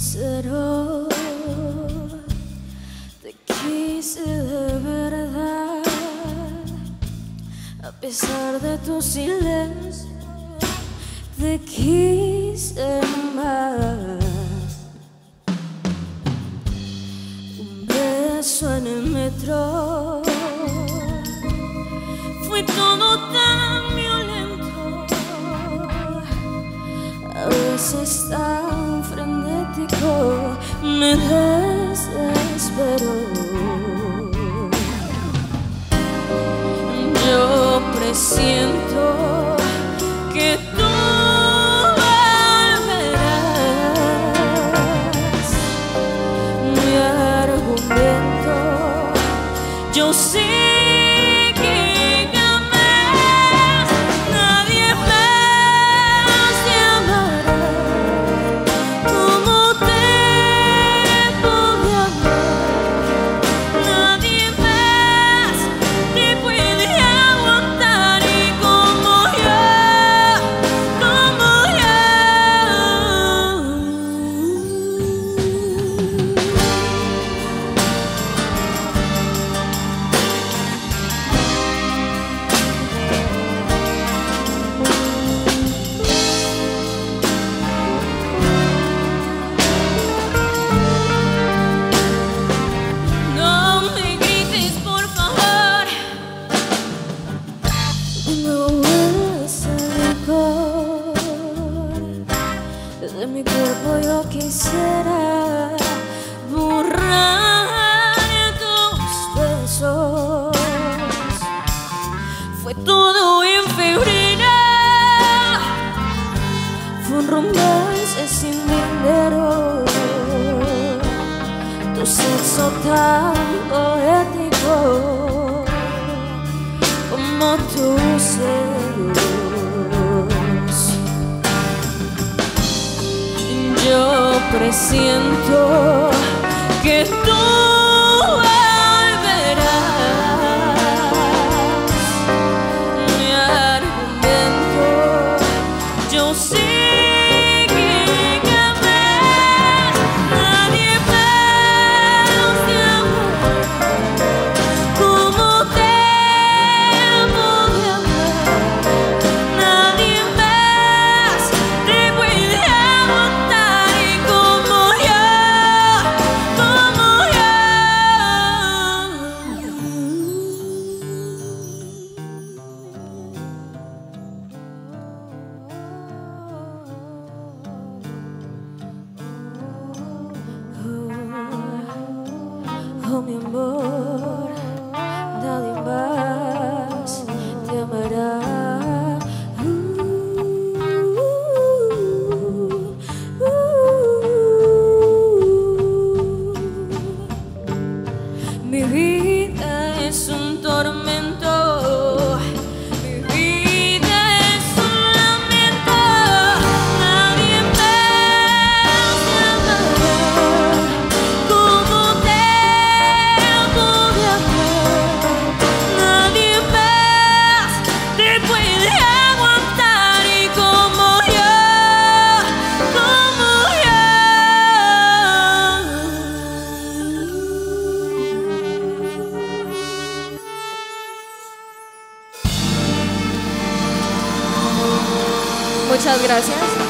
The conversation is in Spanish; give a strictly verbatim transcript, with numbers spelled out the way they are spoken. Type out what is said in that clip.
sincero, te quise de verdad, a pesar de tu silencio, te quise más. Un beso en el metro fue todo tan violento, a veces tan frenético, me desesperó. Yo presiento que tú volverás. Mi argumento, yo sé que jamás nadie más te amará como te pude amar. Nadie más te puede aguantar y como yo, como yo. No me grites, por favor, no hueles el licor de mi cuerpo. Yo quisiera borrar tus besos. Fue todo en febrero, fue un romance sin dinero. Tu sexo tan poético como tus celos. Yo presiento que tú volverás. Mi argumento, yo sé que jamás nadie más te amará como te pude amar. Nadie más te puede aguantar y como yo, como yo. Oh, mi amor, nadie más te amará. Uh, uh, uh. Mi vida es un tormento, mi vida es un lamento. Nadie más te amará como te pude amar. Nadie más te puede aguantar y como yo, como yo. Muchas gracias.